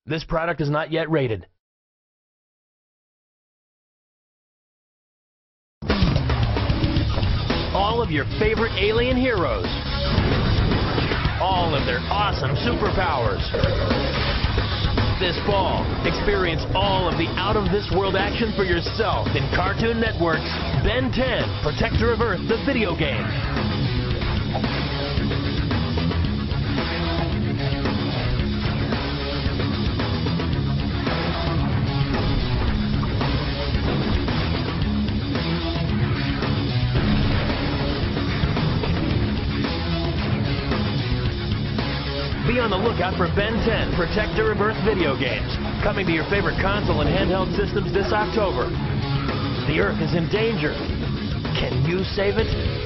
This product is not yet rated. All of your favorite alien heroes. All of their awesome superpowers. This fall, experience all of the out-of-this-world action for yourself in Cartoon Network's Ben 10, Protector of Earth, the video game. Be on the lookout for Ben 10, Protector of Earth video games, coming to your favorite console and handheld systems this October. The Earth is in danger. Can you save it?